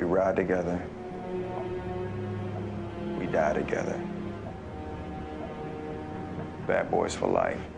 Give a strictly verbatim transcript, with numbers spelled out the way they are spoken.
We ride together. We die together. Bad boys for life.